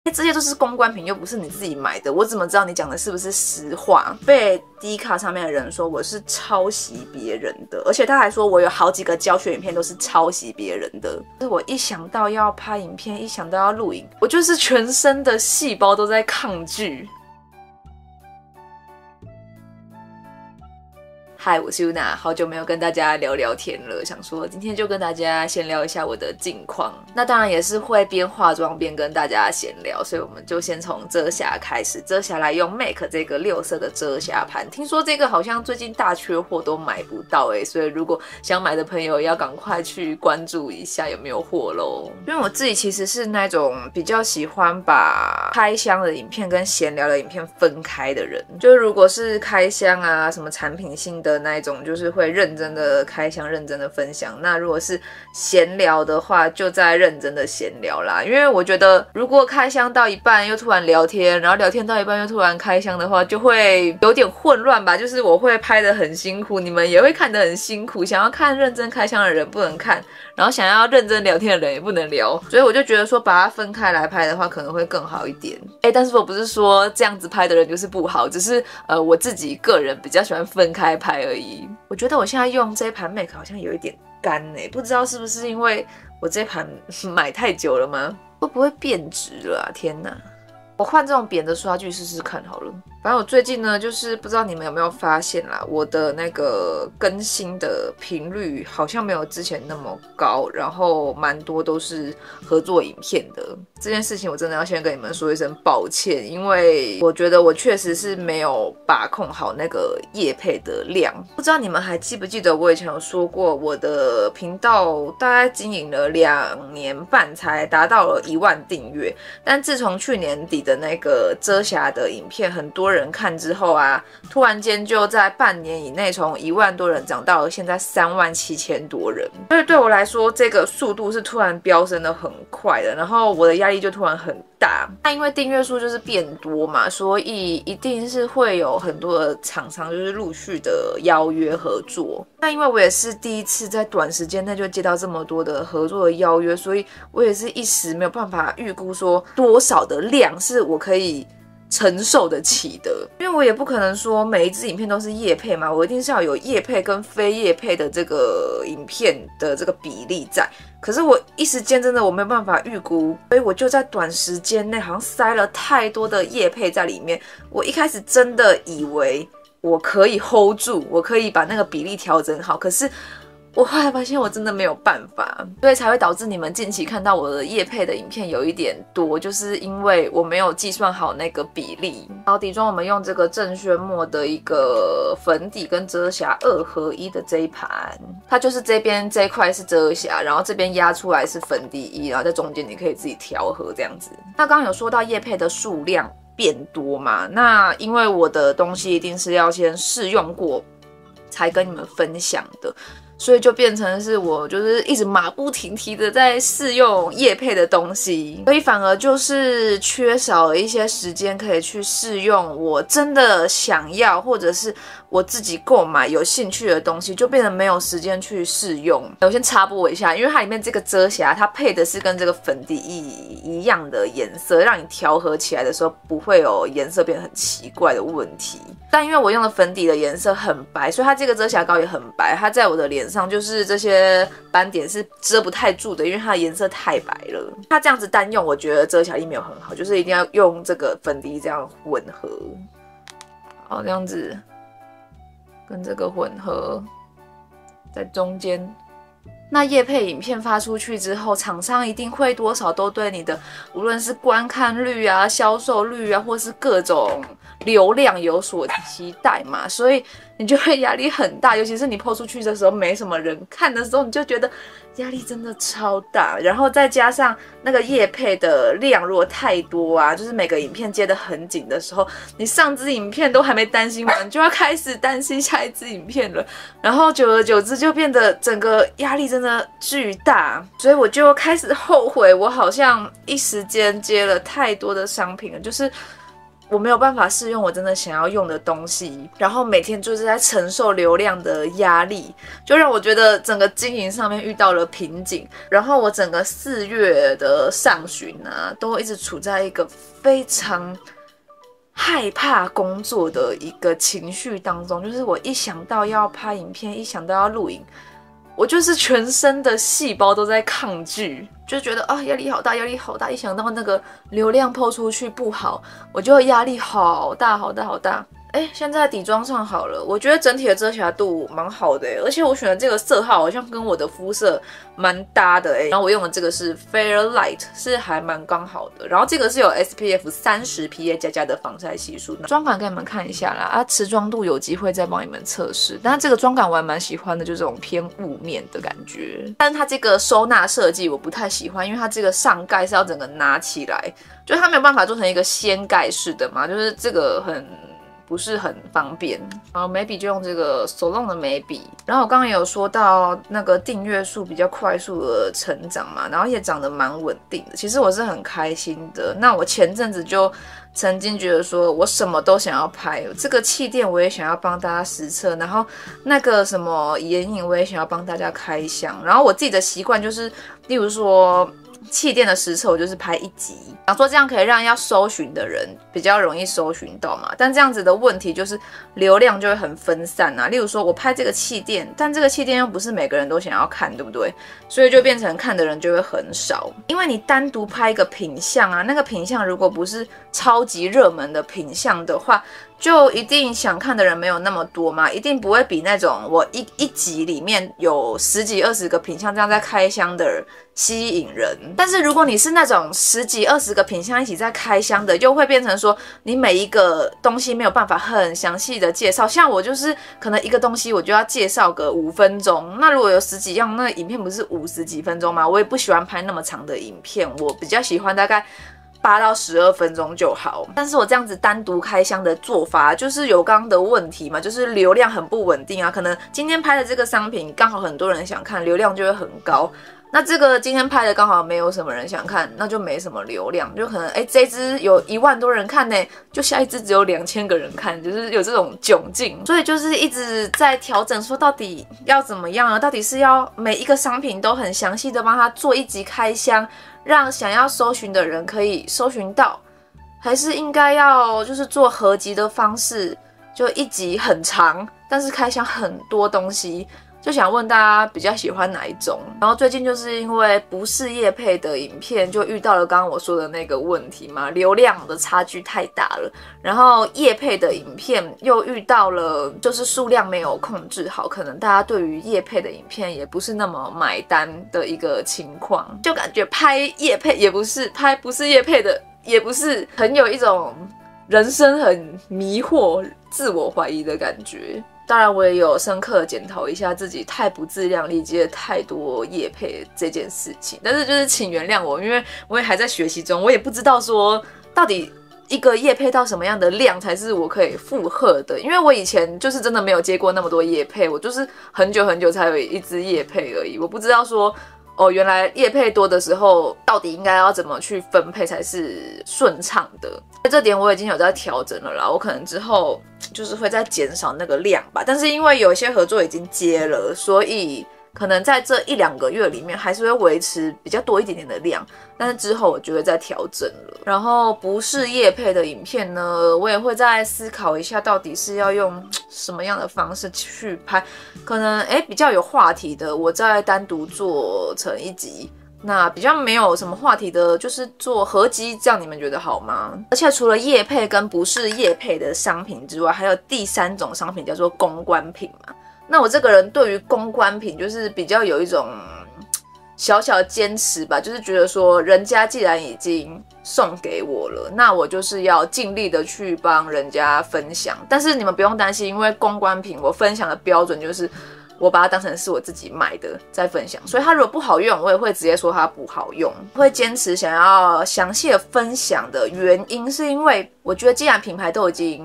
这些都是公关品，又不是你自己买的，我怎么知道你讲的是不是实话？被 D 卡上面的人说我是抄袭别人的，而且他还说我有好几个教学影片都是抄袭别人的。我一想到要拍影片，一想到要录影，我就是全身的细胞都在抗拒。嗨，我是 Yuna， 好久没有跟大家聊聊天了，想说今天就跟大家闲聊一下我的近况。那当然也是会边化妆边跟大家闲聊，所以我们就先从遮瑕开始。遮瑕来用 MAC 这个6色的遮瑕盘，听说这个好像最近大缺货，都买不到所以如果想买的朋友要赶快去关注一下有没有货咯。因为我自己其实是那种比较喜欢把开箱的影片跟闲聊的影片分开的人，就是如果是开箱啊什么产品性的那一种，就是会认真的开箱认真的分享。那如果是闲聊的话，就在认真的闲聊啦。因为我觉得如果开箱到一半又突然聊天，然后聊天到一半又突然开箱的话，就会有点混乱吧。就是我会拍得很辛苦，你们也会看得很辛苦，想要看认真开箱的人不能看，然后想要认真聊天的人也不能聊，所以我就觉得说把它分开来拍的话可能会更好一点。但是我不是说这样子拍的人就是不好，只是我自己个人比较喜欢分开拍而已。我觉得我现在用这一盘 MAC 好像有一点干不知道是不是因为我这盘买太久了吗？会不会变质了啊？天哪！我换这种扁的刷具试试看好了。反正我最近呢，就是不知道你们有没有发现啦，我的那个更新的频率好像没有之前那么高，然后蛮多都是合作影片的。这件事情我真的要先跟你们说一声抱歉，因为我觉得我确实是没有把控好那个业配的量。不知道你们还记不记得我以前有说过，我的频道大概经营了2年半才达到了1万订阅，但自从去年底的那个遮瑕的影片很多人看之后啊，突然间就在半年以内从1万多人涨到了现在37000多人，所以对我来说这个速度是突然飙升的很快的，然后我的压力就突然很大。那因为订阅数就是变多嘛，所以一定是会有很多的厂商就是陆续的邀约合作。那因为我也是第一次在短时间内就接到这么多的合作的邀约，所以我也是一时没有办法预估说多少的量是我可以承受得起的，因为我也不可能说每一支影片都是业配嘛，我一定是要有业配跟非业配的这个影片的这个比例在。可是我一时间真的我没有办法预估，所以我就在短时间内好像塞了太多的业配在里面。我一开始真的以为我可以 hold 住，我可以把那个比例调整好，可是我后来发现我真的没有办法，所以才会导致你们近期看到我的业配的影片有一点多，就是因为我没有计算好那个比例。然后底妆我们用这个正轩墨的一个粉底跟遮瑕2合1的这一盘，它就是这边这一块是遮瑕，然后这边压出来是粉底液，然后在中间你可以自己调和这样子。那刚刚有说到业配的数量变多嘛，那因为我的东西一定是要先试用过才跟你们分享的，所以就变成是我就是一直马不停蹄的在试用业配的东西，所以反而就是缺少了一些时间可以去试用我真的想要或者是我自己购买有兴趣的东西，就变得没有时间去试用。我先插播一下，因为它里面这个遮瑕它配的是跟这个粉底液一样的颜色，让你调和起来的时候不会有颜色变得很奇怪的问题。但因为我用的粉底的颜色很白，所以它这个遮瑕膏也很白，它在我的脸上就是这些斑点是遮不太住的，因为它的颜色太白了。它这样子单用我觉得遮瑕力没有很好，就是一定要用这个粉底这样混合。好，这样子跟这个混合在中间。那业配影片发出去之后，厂商一定会多少都对你的无论是观看率啊、销售率啊，或是各种流量有所期待嘛，所以你就会压力很大，尤其是你 po 出去的时候没什么人看的时候，你就觉得压力真的超大。然后再加上那个业配的量如果太多啊，就是每个影片接得很紧的时候，你上支影片都还没担心完，就要开始担心下一支影片了，然后久而久之就变得整个压力真的巨大，所以我就开始后悔，我好像一时间接了太多的商品了，就是我没有办法试用我真的想要用的东西，然后每天就是在承受流量的压力，就让我觉得整个经营上面遇到了瓶颈。然后我整个4月的上旬啊，都一直处在一个非常害怕工作的一个情绪当中，就是我一想到要拍影片，一想到要录影，我就是全身的细胞都在抗拒，就觉得啊压力好大，压力好大。一想到那个流量抛出去不好，我就压力好大好大好大。现在底妆上好了，我觉得整体的遮瑕度蛮好的而且我选的这个色号好像跟我的肤色蛮搭的然后我用的这个是 Fairlight， 是还蛮刚好的。然后这个是有 SPF 30 PA+ 的防晒系数，妆感给你们看一下啦持妆度有机会再帮你们测试。但是这个妆感我还蛮喜欢的，就这种偏雾面的感觉。但是它这个收纳设计我不太喜欢，因为它这个上盖是要整个拿起来，就是它没有办法做成一个掀盖式的嘛，就是这个不是很方便。然后眉笔就用这个手动的眉笔。然后我刚刚也有说到那个订阅数比较快速的成长嘛，然后也长得蛮稳定的，其实我是很开心的。那我前阵子就曾经觉得说我什么都想要拍，这个气垫我也想要帮大家实测，然后那个什么眼影我也想要帮大家开箱。然后我自己的习惯就是，例如说气垫的实测我就是拍1集，想说这样可以让要搜寻的人比较容易搜寻到嘛。但这样子的问题就是流量就会很分散啊。例如说我拍这个气垫，但这个气垫又不是每个人都想要看，对不对？所以就变成看的人就会很少。因为你单独拍一个品项啊，那个品项如果不是超级热门的品项的话，就一定想看的人没有那么多嘛，一定不会比那种我一集里面有10几20个品项这样在开箱的人吸引人。但是如果你是那种10几20个品项一起在开箱的，又会变成说你每一个东西没有办法很详细的介绍。像我就是可能一个东西我就要介绍个5分钟，那如果有10几样，那影片不是50几分钟吗？我也不喜欢拍那么长的影片，我比较喜欢大概8到12分钟就好。但是我这样子单独开箱的做法就是有刚刚的问题嘛，就是流量很不稳定啊。可能今天拍的这个商品刚好很多人想看，流量就会很高。那这个今天拍的刚好没有什么人想看，那就没什么流量，就可能这支有1万多人看呢，就下一支只有2000个人看，就是有这种窘境。所以就是一直在调整，说到底要怎么样呢？到底是要每一个商品都很详细的帮他做1集开箱，让想要搜寻的人可以搜寻到，还是应该要就是做合集的方式，就1集很长，但是开箱很多东西。就想问大家比较喜欢哪一种。然后最近就是因为不是业配的影片，就遇到了刚刚我说的那个问题嘛，流量的差距太大了。然后业配的影片又遇到了就是数量没有控制好，可能大家对于业配的影片也不是那么买单的一个情况，就感觉拍业配也不是，拍不是业配的也不是，很有一种人生很迷惑、自我怀疑的感觉。当然我也有深刻的检讨一下自己太不自量力，接了太多业配这件事情，但是就是请原谅我，因为我也还在学习中，我也不知道说到底一个业配到什么样的量才是我可以负荷的。因为我以前就是真的没有接过那么多业配，我就是很久很久才有1支业配而已，我不知道说原来业配多的时候到底应该要怎么去分配才是顺畅的。这点我已经有在调整了啦，我可能之后就是会再减少那个量吧。但是因为有一些合作已经接了，所以可能在这1-2个月里面还是会维持比较多一点点的量，但是之后我就会再调整了。然后不是业配的影片呢，我也会再思考一下到底是要用什么样的方式去拍，可能比较有话题的我再单独做成1集，那比较没有什么话题的就是做合集，这样你们觉得好吗？而且除了业配跟不是业配的商品之外，还有第3种商品叫做公关品嘛。那我这个人对于公关品就是比较有一种小小坚持吧，就是觉得说人家既然已经送给我了，那我就是要尽力的去帮人家分享。但是你们不用担心，因为公关品我分享的标准就是我把它当成是我自己买的在分享，所以它如果不好用，我也会直接说它不好用。会坚持想要详细的分享的原因是因为我觉得既然品牌都已经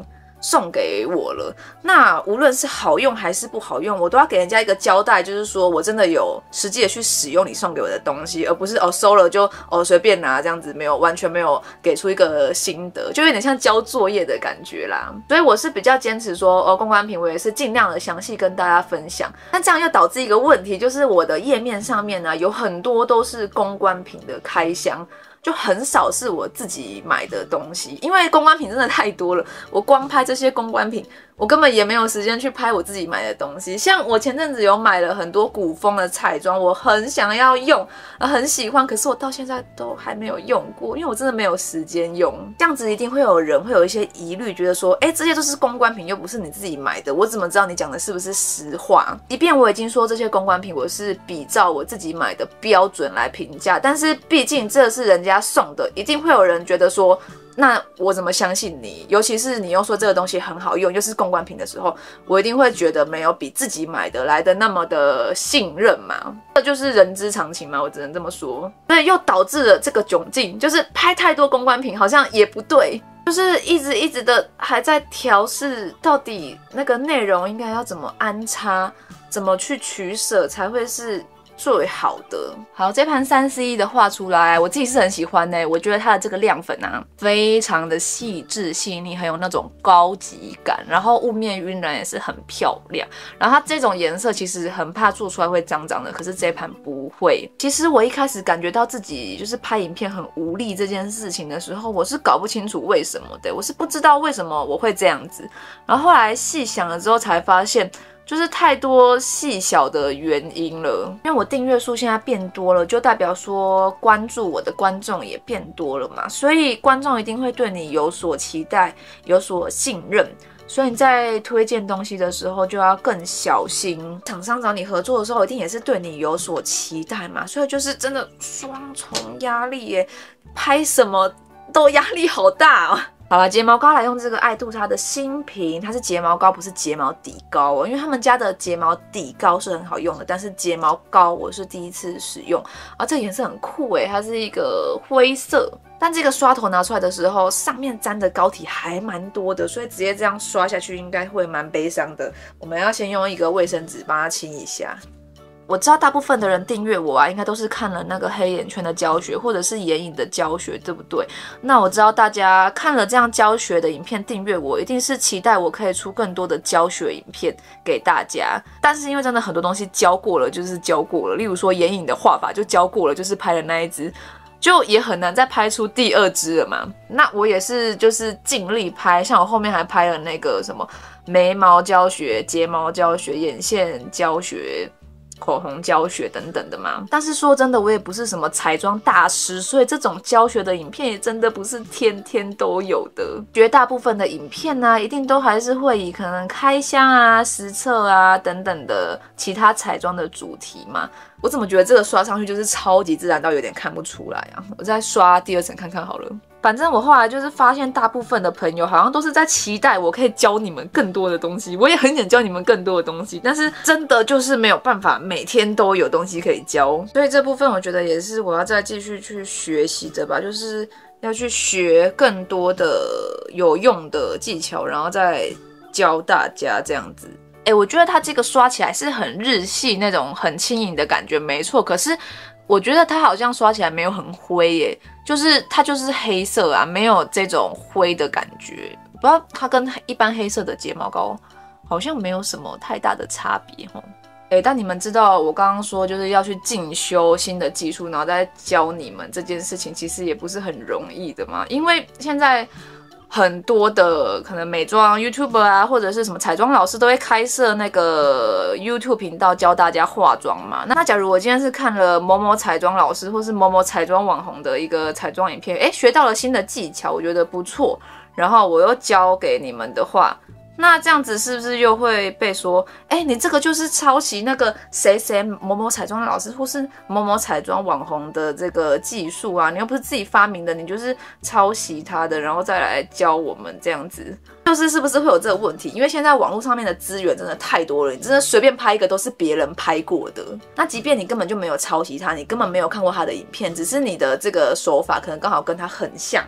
送给我了，那无论是好用还是不好用，我都要给人家一个交代，就是说我真的有实际的去使用你送给我的东西，而不是收了就随便拿这样子，完全没有给出一个心得，就有点像交作业的感觉啦。所以我是比较坚持说公关品我也是尽量的详细跟大家分享。那这样又导致一个问题，就是我的页面上面呢有很多都是公关品的开箱，就很少是我自己买的东西，因为公关品真的太多了，我光拍这些公关品，我根本也没有时间去拍我自己买的东西。像我前阵子有买了很多古风的彩妆，我很想要用，很喜欢，可是我到现在都还没有用过，因为我真的没有时间用。这样子一定会有人会有一些疑虑，觉得说，这些都是公关品，又不是你自己买的，我怎么知道你讲的是不是实话？即便我已经说这些公关品我是比照我自己买的标准来评价，但是毕竟这是人家送的，一定会有人觉得说，那我怎么相信你？尤其是你又说这个东西很好用，又是公关品的时候，我一定会觉得没有比自己买的来的那么的信任嘛。这就是人之常情嘛，我只能这么说。所以又导致了这个窘境，就是拍太多公关品好像也不对，就是一直的还在调试，到底那个内容应该要怎么安插，怎么去取舍才会是最好的。好，这盘3C 的画出来，我自己是很喜欢我觉得它的这个亮粉啊，非常的细致细腻，很有那种高级感，然后雾面晕染也是很漂亮。然后它这种颜色其实很怕做出来会脏脏的，可是这盘不会。其实我一开始感觉到自己就是拍影片很无力这件事情的时候，我是搞不清楚为什么的，我是不知道为什么我会这样子。然后后来细想了之后才发现，就是太多细小的原因了。因为我订阅数现在变多了，就代表说关注我的观众也变多了嘛，所以观众一定会对你有所期待，有所信任，所以你在推荐东西的时候就要更小心。厂商找你合作的时候一定也是对你有所期待嘛，所以就是真的双重压力耶，拍什么都压力好大哦。好了，睫毛膏来用这个爱杜莎的新瓶，它是睫毛膏不是睫毛底膏哦，因为他们家的睫毛底膏是很好用的，但是睫毛膏我是第一次使用啊，这个颜色很酷耶，它是一个灰色，但这个刷头拿出来的时候上面沾的膏体还蛮多的，所以直接这样刷下去应该会蛮悲伤的。我们要先用一个卫生纸帮它清一下。我知道大部分的人订阅我啊，应该都是看了那个黑眼圈的教学或者是眼影的教学，对不对？那我知道大家看了这样教学的影片订阅我，一定是期待我可以出更多的教学影片给大家。但是因为真的很多东西教过了就是教过了，例如说眼影的画法就教过了，就是拍了那一支，就也很难再拍出第二支了嘛。那我也是就是尽力拍，像我后面还拍了那个什么眉毛教学、睫毛教学、眼线教学、口红教学等等的嘛。但是说真的，我也不是什么彩妆大师，所以这种教学的影片也真的不是天天都有的。绝大部分的影片呢，一定都还是会以可能开箱啊、实测啊等等的其他彩妆的主题嘛。我怎么觉得这个刷上去就是超级自然到有点看不出来啊？我再刷第二层看看好了。反正我后来就是发现大部分的朋友好像都是在期待我可以教你们更多的东西，我也很想教你们更多的东西，但是真的就是没有办法每天都有东西可以教，所以这部分我觉得也是我要再继续去学习的吧，就是要去学更多的有用的技巧，然后再教大家这样子。我觉得它这个刷起来是很日系那种很轻盈的感觉，没错。可是我觉得它好像刷起来没有很灰耶，就是它就是黑色啊，没有这种灰的感觉。不知道它跟一般黑色的睫毛膏好像没有什么太大的差别齁。但你们知道我刚刚说就是要去进修新的技术，然后再教你们这件事情，其实也不是很容易的嘛，因为现在很多的可能美妆 YouTuber 啊，或者是什么彩妆老师都会开设那个 YouTube 频道教大家化妆嘛。那假如我今天是看了某某彩妆老师或是某某彩妆网红的一个彩妆影片，学到了新的技巧，我觉得不错，然后我又教给你们的话，那这样子是不是又会被说，你这个就是抄袭那个谁谁某某彩妆老师或是某某彩妆网红的这个技术啊？你又不是自己发明的，你就是抄袭他的，然后再来教我们这样子，是不是会有这个问题？因为现在网络上面的资源真的太多了，你真的随便拍一个都是别人拍过的。那即便你根本就没有抄袭他，你根本没有看过他的影片，只是你的这个手法可能刚好跟他很像。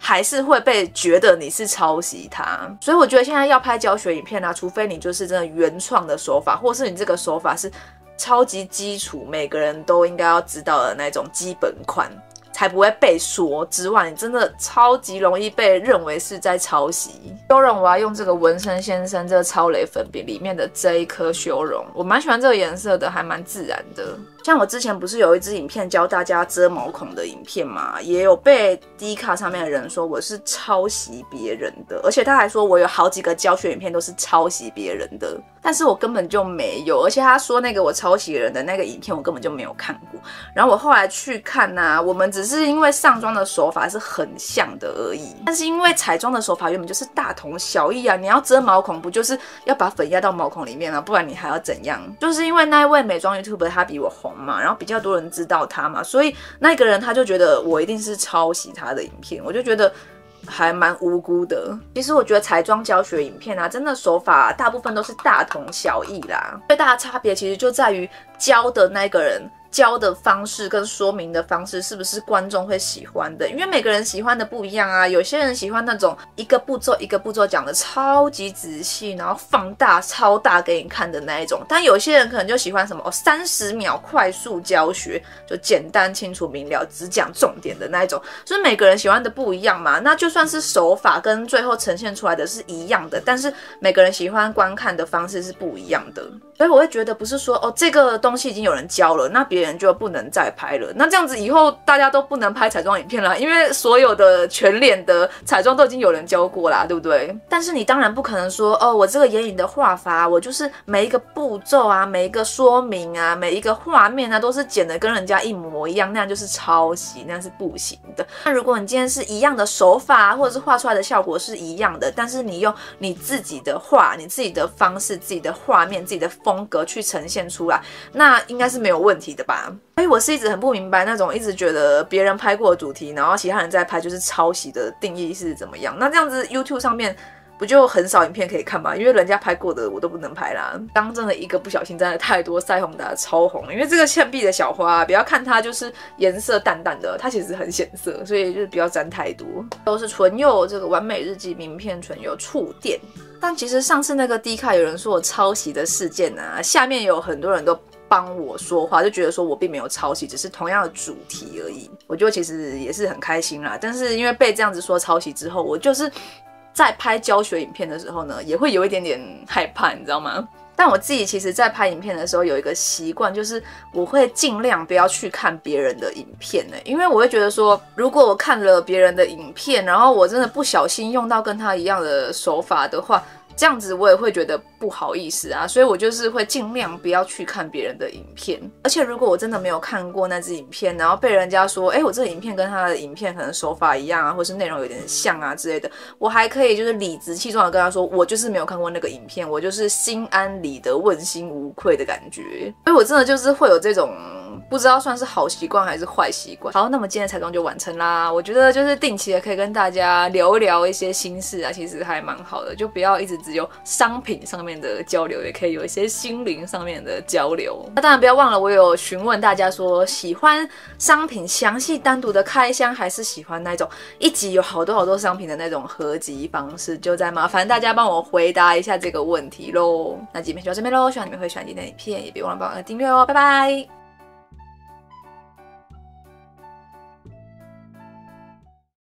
还是会被觉得你是抄袭它。所以我觉得现在要拍教学影片啊，除非你就是真的原创的手法，或是你这个手法是超级基础，每个人都应该要知道的那种基本款，才不会被说之外，你真的超级容易被认为是在抄袭。修容我要用这个纹身先生这个超雷粉饼里面的这一颗修容，我蛮喜欢这个颜色的，还蛮自然的。像我之前不是有一支影片教大家遮毛孔的影片嘛，也有被 D 卡上面的人说我是抄袭别人的，而且他还说我有好几个教学影片都是抄袭别人的，但是我根本就没有，而且他说那个我抄袭人的那个影片我根本就没有看过。然后我后来去看啊，我们只是因为上妆的手法是很像的而已，但是因为彩妆的手法原本就是大同小异啊，你要遮毛孔不就是要把粉压到毛孔里面啊，不然你还要怎样？就是因为那一位美妆 YouTuber 他比我红嘛，然后比较多人知道他嘛，所以那个人他就觉得我一定是抄袭他的影片，我就觉得还蛮无辜的。其实我觉得彩妆教学影片啊，真的手法大部分都是大同小异啦，最大的差别其实就在于教的那个人教的方式跟说明的方式是不是观众会喜欢的，因为每个人喜欢的不一样啊。有些人喜欢那种一个步骤一个步骤讲的超级仔细，然后放大超大给你看的那一种，但有些人可能就喜欢什么30秒快速教学，就简单清楚明了只讲重点的那一种，所以每个人喜欢的不一样嘛。那就算是手法跟最后呈现出来的是一样的，但是每个人喜欢观看的方式是不一样的。所以我会觉得不是说这个东西已经有人教了，那别人就不能再拍了，那这样子以后大家都不能拍彩妆影片啦，因为所有的全脸的彩妆都已经有人教过啦，对不对？但是你当然不可能说我这个眼影的画法，我就是每一个步骤啊，每一个说明啊，每一个画面啊，都是剪的跟人家一模一样，那样就是抄袭，那样是不行的。那如果你今天是一样的手法，或者是画出来的效果是一样的，但是你用你自己的画、你自己的方式、自己的画面、自己的风格去呈现出来，那应该是没有问题的吧。所以我是一直很不明白那种一直觉得别人拍过的主题，然后其他人在拍就是抄袭的定义是怎么样。那这样子 YouTube 上面不就很少影片可以看吗？因为人家拍过的我都不能拍啦。刚真的一个不小心真的太多腮红打得超红，因为这个倩碧的小花不要看它就是颜色淡淡的，它其实很显色，所以就是不要沾太多。都是唇釉这个完美日记名片唇釉触电。但其实上次那个 D 卡有人说我抄袭的事件啊，下面有很多人都帮我说话，就觉得说我并没有抄袭，只是同样的主题而已。我觉得其实也是很开心啦，但是因为被这样子说抄袭之后，我就是在拍教学影片的时候呢，也会有一点点害怕，你知道吗？但我自己其实在拍影片的时候有一个习惯，就是我会尽量不要去看别人的影片因为我会觉得说，如果我看了别人的影片，然后我真的不小心用到跟他一样的手法的话，这样子我也会觉得不好意思啊，所以我就是会尽量不要去看别人的影片。而且如果我真的没有看过那支影片，然后被人家说我这个影片跟他的影片可能手法一样啊，或是内容有点像啊之类的，我还可以就是理直气壮的跟他说，我就是没有看过那个影片，我就是心安理得问心无愧的感觉。所以我真的就是会有这种不知道算是好习惯还是坏习惯。好，那么今天的彩妆就完成啦。我觉得就是定期的可以跟大家聊一聊一些心事啊，其实还蛮好的，就不要一直只有商品上面的交流，也可以有一些心灵上面的交流。那当然不要忘了，我有询问大家说，喜欢商品详细单独的开箱，还是喜欢那种一集有好多好多商品的那种合集方式，就再麻烦大家帮我回答一下这个问题咯。那今天就到这边咯，希望你们会喜欢今天的影片，也别忘了帮我订阅哦，拜拜。